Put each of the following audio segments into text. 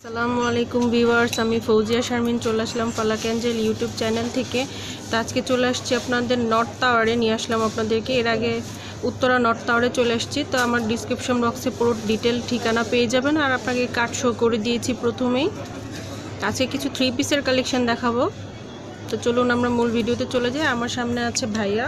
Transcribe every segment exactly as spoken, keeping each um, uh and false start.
আসসালামু আলাইকুম ভিউয়ার্স, আমি ফৌজিয়া শারমিন চলে আসলাম ফালাক অ্যাঞ্জেল ইউটিউব চ্যানেল থেকে। তো আজকে চলে আসছি আপনাদের নর্থ টাওয়ারে, নিয়ে আসলাম আপনাদেরকে। এর আগে উত্তরা নর্থ টাওয়ারে চলে আসছি। তো আমার ডিসক্রিপশন বক্সে পুরো ডিটেল ঠিকানা পেয়ে যাবেন, আর আপনাকে কার্ড শো করে দিয়েছি প্রথমেই। আজকে কিছু থ্রি পিসের কালেকশন দেখাবো। তো চলুন আমরা মূল ভিডিওতে চলে যাই। আমার সামনে আছে ভাইয়া।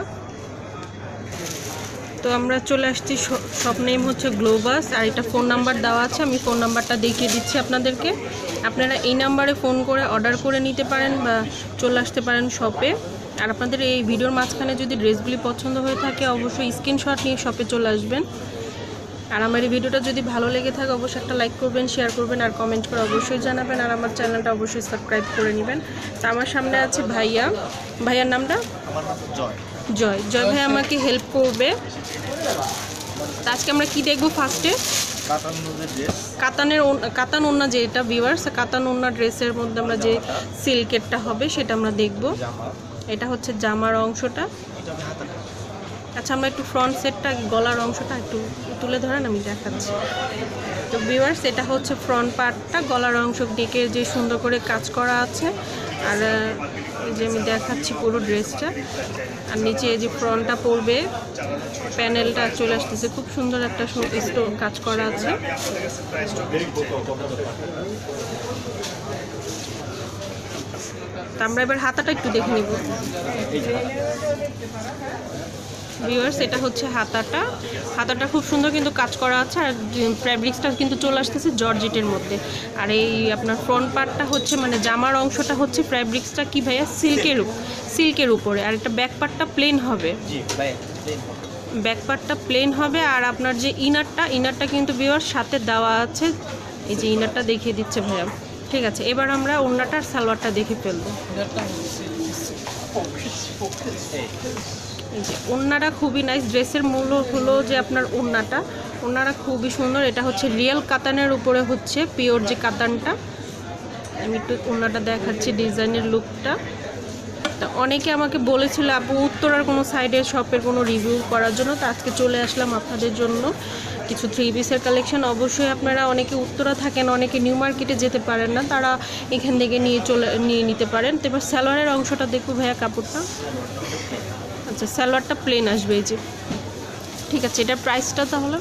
তো আমরা চলে আসছি, শপ নেম হচ্ছে গ্লোবাস, আর এটা ফোন নাম্বার দেওয়া আছে, আমি ফোন নাম্বারটা দেখিয়ে দিচ্ছি আপনাদেরকে। আপনারা এই নাম্বারে ফোন করে অর্ডার করে নিতে পারেন বা চলে আসতে পারেন শপে। আর আপনাদের এই ভিডিওর মাঝখানে যদি ড্রেসগুলি পছন্দ হয়ে থাকে অবশ্যই স্ক্রিনশট নিয়ে শপে চলে আসবেন। আর আমার এই ভিডিওটা যদি ভালো লেগে থাকে অবশ্যই একটা লাইক করবেন, শেয়ার করবেন, আর কমেন্ট করে অবশ্যই জানাবেন। আর আমার চ্যানেলটা অবশ্যই সাবস্ক্রাইব করে নেবেন। তো আমার সামনে আছে ভাইয়া। ভাইয়ার নামটা জয়। জয় জয় ভাই আমাকে হেল্প করবে। আজকে আমরা কি দেখবো? ফার্স্টে কাতানের কাতান ওন্না, যেটা ভিউয়ার্স কাতান ওন্না ড্রেসের মধ্যে আমরা যে সিল্কেরটা হবে সেটা আমরা দেখব। এটা হচ্ছে জামার অংশটা। আচ্ছা, আমরা একটু ফ্রন্ট সেটটা, গলার অংশটা একটু তুলে ধরেন, আমি দেখাচ্ছি। তো ভিউয়ার্স এটা হচ্ছে ফ্রন্ট পার্টটা, গলার অংশ দিকে যে সুন্দর করে কাজ করা আছে। আর এই যে আমি দেখাচ্ছি পুরো ড্রেসটা। আর নিচে এই যে ফ্রন্টটা পড়বে, প্যানেলটা চলে আসতেছে, খুব সুন্দর একটা স্টোন কাজ করা আছে। তো আমরা এবার হাতাটা একটু দেখে নিব। ভিউয়ার্স এটা হচ্ছে হাতাটা। হাতাটা খুব সুন্দর কিন্তু কাজ করা আছে, আর ফ্যাব্রিক্সটা কিন্তু চলে আসতেছে জর্জেটের মধ্যে। আর এই আপনার ফ্রন্ট পার্টটা হচ্ছে মানে জামার অংশটা হচ্ছে ফ্যাব্রিক্সটা কি ভাইয়া সিল্কের সিল্কের উপরে। আর একটা ব্যাক পার্টটা প্লেন হবে, ব্যাক পার্টটা প্লেন হবে। আর আপনার যে ইনারটা ইনারটা কিন্তু ভিউয়ার্স সাথে দেওয়া আছে। এই যে ইনারটা দেখিয়ে দিচ্ছে ভাইয়া। ঠিক আছে, এবার আমরা ওড়নাটার সালোয়ারটা দেখে ফেলবো। এই যে ওড়নাটা খুবই নাইস। ড্রেসের মূল হলো যে আপনার ওড়নাটা, ওড়নাটা খুবই সুন্দর। এটা হচ্ছে রিয়েল কাতানের উপরে হচ্ছে পিওর যে কাতানটা। আমি একটু ওড়নাটা দেখাচ্ছি, ডিজাইনের লুকটা। তা অনেকে আমাকে বলেছিল আপু উত্তরার কোনো সাইডের শপের কোনো রিভিউ করার জন্য, তো আজকে চলে আসলাম আপনাদের জন্য কিছু থ্রি পিসের কালেকশন। অবশ্যই আপনারা অনেকে উত্তরা থাকেন, অনেকে নিউ মার্কেটে যেতে পারেন না, তারা এখান থেকে নিয়ে চলে নিয়ে নিতে পারেন। তো এবার সালোয়ারের অংশটা দেখবো ভাইয়া, কাপড়টা। আচ্ছা, সালোয়ারটা প্লেন আসবে এই যে। ঠিক আছে, এটার প্রাইসটা তাহলে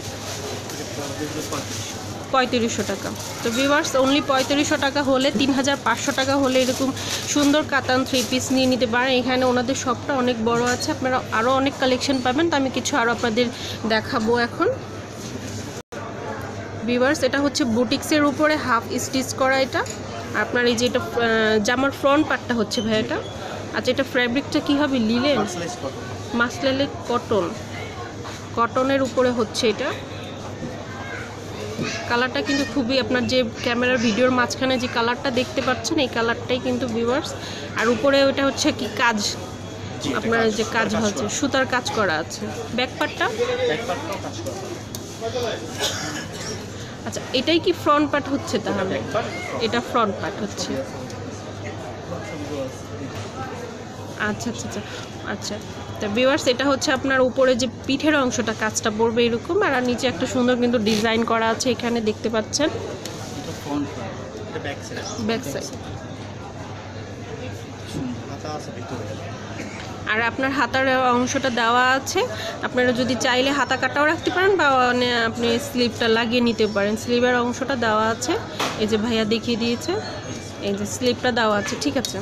পঁয়ত্রিশশো টাকা। তো ভিউয়ার্স অনলি পঁয়ত্রিশশো টাকা হলে, তিন হাজার পাঁচশো টাকা হলে এরকম সুন্দর কাতান থ্রি পিস নিয়ে নিতে পারেন। এখানে ওনাদের শপটা অনেক বড় আছে, আপনারা আরও অনেক কালেকশন পাবেন। তো আমি কিছু আরও আপনাদের দেখাবো এখন। ভিউয়ার্স এটা হচ্ছে বুটিক্সের উপরে হাফ স্টিচ করা এটা। আপনার এই যে এটা জামার ফ্রন্ট পার্টটা হচ্ছে ভাই এটা। আচ্ছা, এটা ফ্যাব্রিকটা কী হবে? লিলেন, মাসলেলে কটন, কটনের উপরে হচ্ছে এটা। কালারটা কিন্তু খুবই, আপনার যে ক্যামেরার ভিডিওর মাঝখানে যে কালারটা দেখতে পাচ্ছেন এই কালারটাই কিন্তু ভিউয়ার্স। আর উপরে ওটা হচ্ছে কি কাজ, আপনার যে কাজ হচ্ছে সুতার কাজ করা আছে। ব্যাক পার্টটা, আচ্ছা এটাই কি ফ্রন্ট পার্ট হচ্ছে? তাহলে এটা ফ্রন্ট পার্ট হচ্ছে। আচ্ছা আচ্ছা আচ্ছা আচ্ছা তা ভিউয়ার্স এটা হচ্ছে আপনার উপরে যে পিঠের অংশটা কাজটা পড়বে এরকম। আর নিচে একটা সুন্দর কিন্তু ডিজাইন করা আছে, এখানে দেখতে পাচ্ছেন। ব্যাক সাইড, আর আপনার হাতার অংশটা দেওয়া আছে। আপনারা যদি চাইলে হাতা কাটাও রাখতে পারেন বা আপনি স্লিভটা লাগিয়ে নিতে পারেন। স্লিভের অংশটা দেওয়া আছে, এই যে ভাইয়া দেখিয়ে দিয়েছে, এই যে স্লিভটা দেওয়া আছে। ঠিক আছে,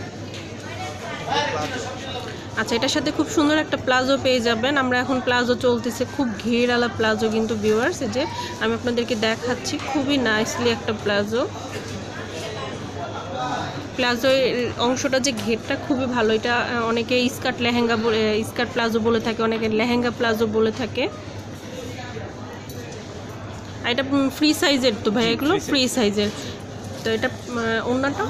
আচ্ছা এটার সাথে খুব সুন্দর একটা প্লাজো পেয়ে যাবেন। আমরা এখন প্লাজো চলতেছে, খুব ঘেরওয়ালা প্লাজো কিন্তু ভিউয়ার্স। এই যে আমি আপনাদেরকে দেখাচ্ছি, খুবই নাইসলি একটা প্লাজো। প্লাজো অংশটা যে ঘেরটা খুবই ভালো। এটা অনেকে স্কার্ট লেহেঙ্গা বলে, স্কার্ট প্লাজো বলে থাকে, অনেকে লেহেঙ্গা প্লাজো বলে থাকে। আর এটা ফ্রি সাইজের তো ভাই, এগুলো ফ্রি সাইজের। তো এটা ওড়নাটা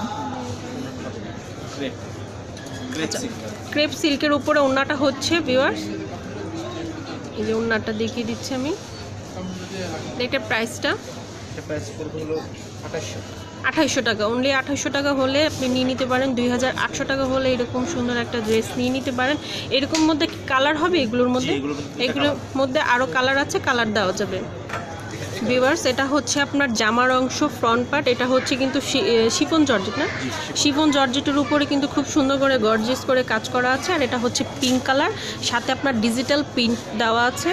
ক্রেপ সিল্কের উপরে ওড়নাটা হচ্ছে ভিউয়ার্স। এই যে ওড়নাটা দেখিয়ে দিচ্ছি আমি। এটার প্রাইসটা আঠাইশশো টাকা, অনলি আঠাইশশো টাকা হলে আপনি নিয়ে নিতে পারেন। দুই হাজার আটশো টাকা হলে এরকম সুন্দর একটা ড্রেস নিয়ে নিতে পারেন। এরকম মধ্যে কালার হবে এগুলোর মধ্যে, এগুলোর মধ্যে আরও কালার আছে, কালার দেওয়া যাবে। ভিউয়ার্স এটা হচ্ছে আপনার জামার অংশ ফ্রন্ট পার্ট, এটা হচ্ছে কিন্তু শিফন জর্জেট না, শিফন জর্জেটের উপরে কিন্তু খুব সুন্দর করে গর্জিয়াস করে কাজ করা আছে। আর এটা হচ্ছে পিঙ্ক কালার, সাথে আপনার ডিজিটাল প্রিন্ট দেওয়া আছে।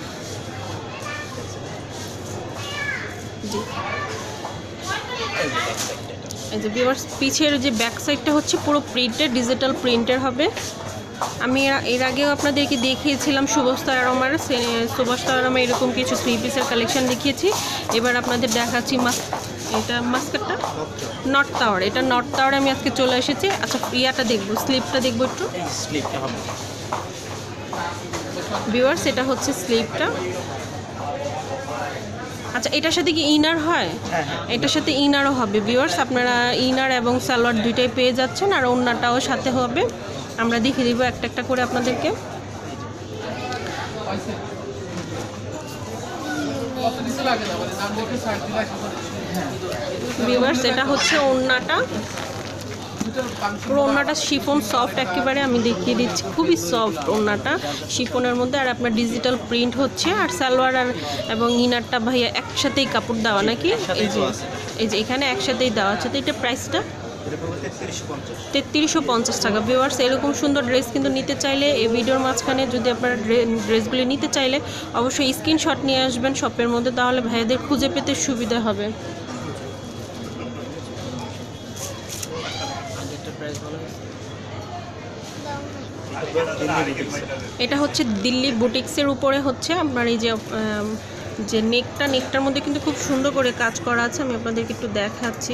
জি এই যে ভিউয়ার্স পিছের যে ব্যাক সাইডটা হচ্ছে পুরো প্রিন্টের, ডিজিটাল প্রিন্টের হবে। আমি এর আগেও আপনাদেরকে দেখিয়েছিলাম সুবস্তা আরমার, সুবস্তা আরমা এরকম কিছু থ্রি পিসের কালেকশন দেখিয়েছি। এবার আপনাদের দেখাচ্ছি মাস এটা মাস্কারটা নর্থ টাওয়ার, এটা নর্থ টাওয়ারে আমি আজকে চলে এসেছি। আচ্ছা ইয়াটা দেখবো, স্লিপটা দেখবো একটু। ভিউয়ার্স এটা হচ্ছে স্লিপটা। আচ্ছা এটার সাথে কি ইনার হয়? এটার সাথে ইনারও হবে ভিউয়ার্স, আপনারা ইনার এবং সালোয়ার দুইটাই পেয়ে যাচ্ছেন। আর ওড়নাটাও সাথে হবে, আমরা দেখিয়ে দিব একটা একটা করে আপনাদেরকে। ভিউয়ার্স এটা হচ্ছে ওড়নাটা, পুরো ওড়নাটা শিফন সফট একেবারে, আমি দেখিয়ে দিচ্ছি খুবই সফট ওড়নাটা শিফনের মধ্যে। আর আপনার ডিজিটাল প্রিন্ট হচ্ছে। আর সালোয়ার আর এবং ইনারটা ভাইয়া একসাথেই কাপড় দেওয়া নাকি? এই যে এই যে এখানে একসাথেই দেওয়া আছে। তো এটা প্রাইসটা তেত্রিশশো পঞ্চাশ টাকা। ভিউয়ার্স এরকম সুন্দর ড্রেস কিন্তু নিতে চাইলে এই ভিডিওর মাঝখানে যদি আপনারা ড্রেসগুলি নিতে চাইলে অবশ্যই স্ক্রিনশট নিয়ে আসবেন শপের মধ্যে, তাহলে ভাইয়াদের খুঁজে পেতে সুবিধা হবে। এটা হচ্ছে দিল্লি বুটিক্সের উপরে হচ্ছে আপনার এই যে যে নেকটা, নেকটার মধ্যে কিন্তু খুব সুন্দর করে কাজ করা আছে। আমি আপনাদেরকে একটু দেখাচ্ছি,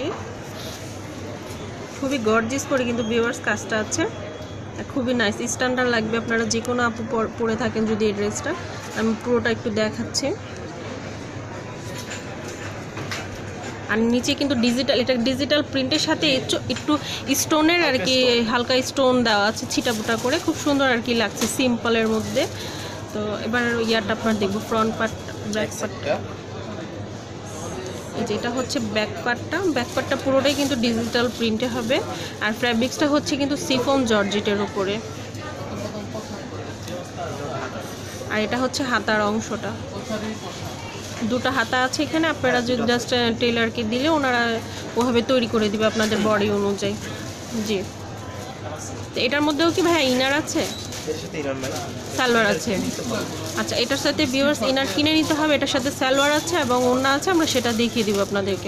খুবই গর্জিয়াস করে কিন্তু ভিউয়ার্স কাজটা আছে, খুবই নাইস স্ট্যান্ডার্ড লাগবে। আপনারা যে কোনো আপু পরে থাকেন যদি এই ড্রেসটা, আমি পুরোটা একটু দেখাচ্ছি। আর নিচে কিন্তু ডিজিটাল, এটা ডিজিটাল প্রিন্টের সাথে একটু স্টোনের আর কি হালকা স্টোন দেওয়া আছে ছিটাফোটা করে, খুব সুন্দর আর কি লাগছে সিম্পলের মধ্যে। তো এবার ইয়ারটা আপনার দেখবো ফ্রন্ট পার্ট, ব্যাক পার্টটা। এই যে এটা হচ্ছে ব্যাক পার্টটা, ব্যাক পার্টটা পুরোটাই কিন্তু ডিজিটাল প্রিন্টে হবে। আর ফ্যাব্রিক্সটা হচ্ছে কিন্তু শিফন জর্জেটের উপরে। আর এটা হচ্ছে হাতার অংশটা, দুটো হাতা আছে এখানে, আপনারা যদি জাস্ট টেলারকে দিলে ওনারা ওভাবে তৈরি করে দিবে আপনাদের বডি অনুযায়ী। জি তো এটার মধ্যেও কি ভাই ইনার আছে? সালোয়ার আছে। আচ্ছা এটার সাথে ভিউয়ার্স ইনার কিনে নিতে হবে, এটার সাথে সালোয়ার আছে এবং ওড়না আছে, আমরা সেটা দেখিয়ে দিব আপনাদেরকে।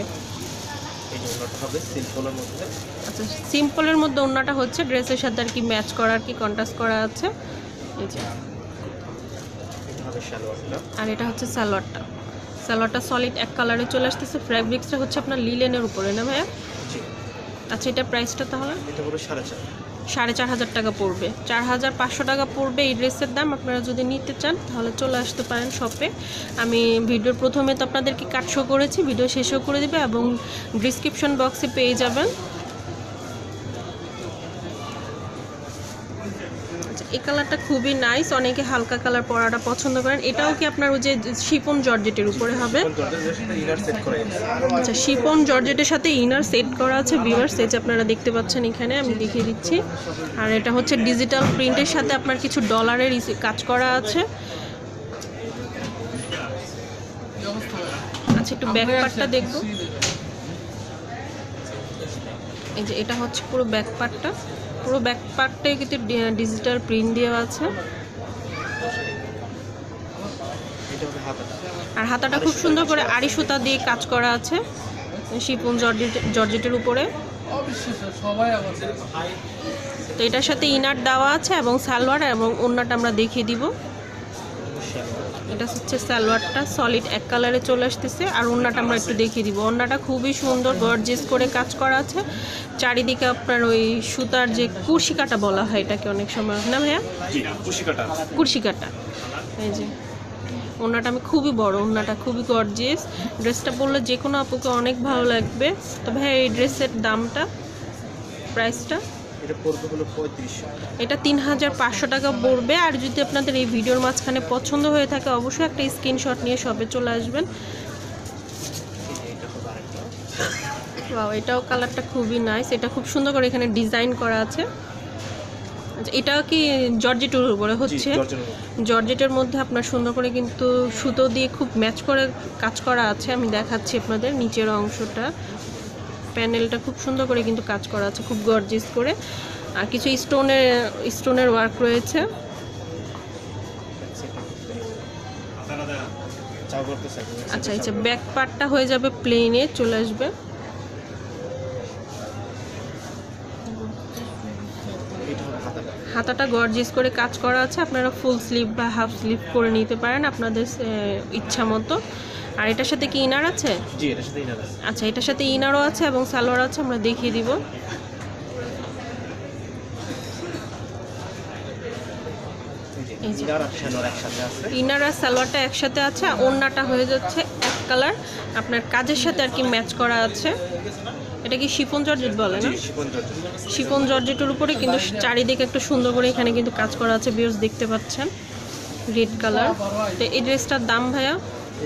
আচ্ছা সিম্পলের মধ্যে ওড়নাটা হচ্ছে ড্রেসের সাথে আর কি ম্যাচ করা আর কি কন্ট্রাস্ট করা আছে। এই যে আর এটা হচ্ছে সালোয়ারটা, সালোয়ারটা সলিড এক কালারে চলে আসতেছে। ফ্যাব্রিক্সটা হচ্ছে আপনার লিলেনের উপরে না ভাইয়া? আচ্ছা এটা প্রাইসটা তাহলে সাড়ে চার হাজার টাকা পড়বে, চার হাজার পাঁচশো টাকা পড়বে এই ড্রেসের দাম। আপনারা যদি নিতে চান তাহলে চলে আসতে পারেন শপে। আমি ভিডিওর প্রথমে তো আপনাদেরকে কাট শো করেছি, ভিডিও শেষও করে দেবে এবং ডিসক্রিপশন বক্সে পেয়ে যাবেন। এই কালারটা খুবই নাইস, অনেকে হালকা কালার পরাটা পছন্দ করেন। এটাও কি আপনার ওই যে শিফন জর্জেটের উপরে হবে? আচ্ছা শিফন জর্জেটের সাথে ইনার সেট করা আছে ভিউয়ার্স, এই যে আপনারা দেখতে পাচ্ছেন এখানে, আমি দেখিয়ে দিচ্ছি। আর এটা হচ্ছে ডিজিটাল প্রিন্টের সাথে আপনার কিছু ডলারের কাজ করা আছে। আচ্ছা একটু ব্যাক পার্টটা দেখবো। এই যে এটা হচ্ছে পুরো ব্যাক পার্টটা, পুরো ব্যাক পার্টটাই কিন্তু ডিজিটাল প্রিন্ট দেওয়া আছে। আর হাতাটা খুব সুন্দর করে আড়ি সুতা দিয়ে কাজ করা আছে শিফন জর্জেট জর্জেটের উপরে। তো এটার সাথে ইনার দেওয়া আছে এবং সালোয়ার এবং ওড়নাটা আমরা দেখিয়ে দিব। এটা হচ্ছে সালোয়ারটা সলিড এক কালারে চলে আসতেছে। আর ওড়নাটা আমরা একটু দেখিয়ে দিব। ওড়নাটা খুবই সুন্দর গর্জিয়াস করে কাজ করা আছে, চারিদিকে আপনার ওই সুতার যে কুরশি কাটা বলা হয় এটাকে অনেক সময় না ভাইয়া? কুরশি কাটা। এই যে ওড়নাটা আমি খুবই বড়, ওড়নাটা খুবই গর্জিয়াস। ড্রেসটা পরলে যে কোনো আপুকে অনেক ভালো লাগবে। তো ভাই এই ড্রেসের দামটা, প্রাইসটা এটা তিন হাজার পাঁচশো টাকা পড়বে। আর যদি আপনাদের এই ভিডিওর মাঝখানে পছন্দ হয়ে থাকে অবশ্যই একটা স্ক্রিনশট নিয়ে শপে চলে আসবেন। ওয়াও এটাও কালারটা খুবই নাইস, এটা খুব সুন্দর করে এখানে ডিজাইন করা আছে। আচ্ছা, এটা কি জর্জেটের উপরে হচ্ছে? জর্জেটের মধ্যে আপনার সুন্দর করে কিন্তু সুতো দিয়ে খুব ম্যাচ করে কাজ করা আছে। আমি দেখাচ্ছি আপনাদের নিচের অংশটা, প্যানেলটা খুব সুন্দর করে কিন্তু কাজ করা আছে, খুব গর্জিয়াস করে। আর কিছু স্টোনের স্টোনের ওয়ার্ক রয়েছে। আচ্ছা আচ্ছা, ব্যাক পার্টটা হয়ে যাবে প্লেনে চলে আসবে। হাতাটা গর্জিয়াস করে কাজ করা আছে, আপনারা ফুল স্লিভ বা হাফ স্লিভ করে নিতে পারেন আপনাদের ইচ্ছা মতো। আর এটার সাথে কি ইনার আছে? জি, এটার সাথে ইনার আছে। আচ্ছা, এটার সাথে ইনারও আছে এবং সালোয়ার আছে, আমরা দেখিয়ে দিব। ইনার আর সালোয়ারটা একসাথে আছে, ওড়নাটা হয়ে যাচ্ছে এক কালার, আপনার কাজের সাথে আর কি ম্যাচ করা আছে। এটা কি শিফন জর্জেট বলে না? শিফন জর্জেটের উপরে কিন্তু চারিদিকে একটু সুন্দর করে এখানে কিন্তু কাজ করা আছে, ভিউয়ার্স দেখতে পাচ্ছেন, রেড কালার। তো এই ড্রেসটার দাম ভাইয়া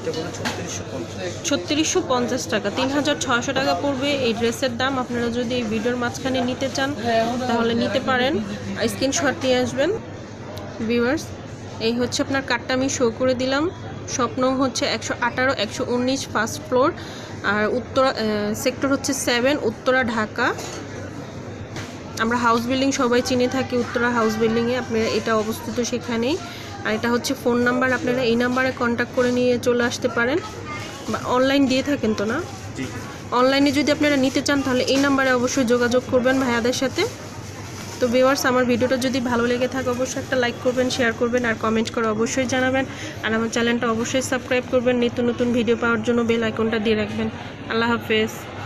ছত্রিশশো পঞ্চাশ টাকা, তিন হাজার ছয়শো টাকা পড়বে এই ড্রেসের দাম। আপনারা যদি এই ভিডিওর মাঝখানে নিতে চান তাহলে নিতে পারেন, স্ক্রিনশট নিয়ে আসবেন। ভিউয়ার্স, এই হচ্ছে আপনার কার্ডটা আমি শো করে দিলাম। স্বপ্ন হচ্ছে একশো আঠারো একশো উনিশ ফার্স্ট ফ্লোর, আর উত্তরা সেক্টর হচ্ছে সেভেন, উত্তরা, ঢাকা। আমরা হাউস বিল্ডিং সবাই চিনে থাকি, উত্তরা হাউস বিল্ডিংয়ে আপনারা এটা অবস্থিত সেখানেই। আর এটা হচ্ছে ফোন নাম্বার, আপনারা এই নাম্বারে কন্ট্যাক্ট করে নিয়ে চলে আসতে পারেন, বা অনলাইন দিয়ে থাকেন তো না? অনলাইনে যদি আপনারা নিতে চান তাহলে এই নাম্বারে অবশ্যই যোগাযোগ করবেন ভাইয়াদের সাথে। তো ভিউয়ার্স, আমার ভিডিওটা যদি ভালো লেগে থাকে অবশ্যই একটা লাইক করবেন, শেয়ার করবেন আর কমেন্ট করে অবশ্যই জানাবেন। আর আমার চ্যানেলটা অবশ্যই সাবস্ক্রাইব করবেন, নিত্য নতুন ভিডিও পাওয়ার জন্য বেল আইকনটা দিয়ে রাখবেন। আল্লাহ হাফেজ।